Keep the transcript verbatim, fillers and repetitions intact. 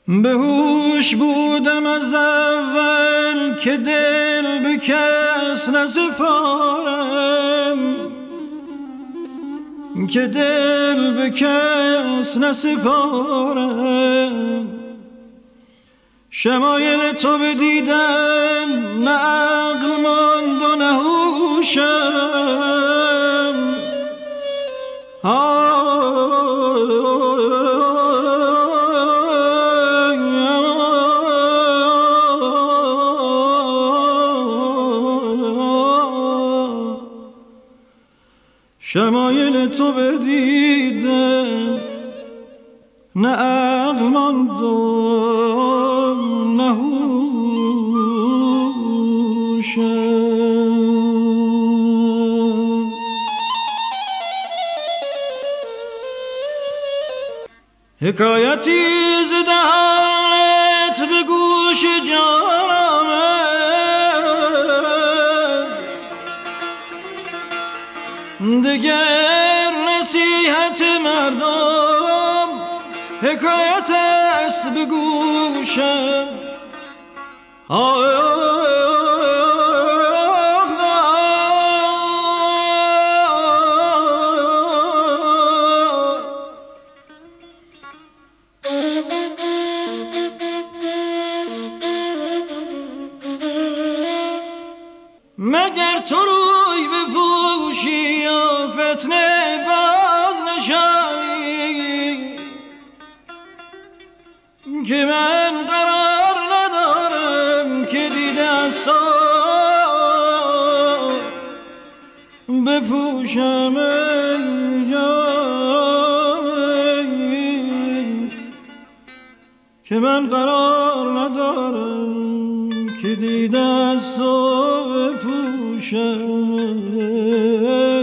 به هوش بودم از اول که دل به کس نسپارم، که دل به کس نسپارم. شمایل تو بدیدن نه عقل ماند و نه هوشم. شمایل تو بدیدن نه عقل ماند و نه هوشم. حکایتی ز دهانت به گوش جانم دگر نصیحت مردم حکایت است به گوشم. مگر تو روی بپوشی یا فتنه باز نشانی که من قرار ندارم که دیده از تو بپوشم ای جان، که من قرار ندارم که دیده از تو بپوشم.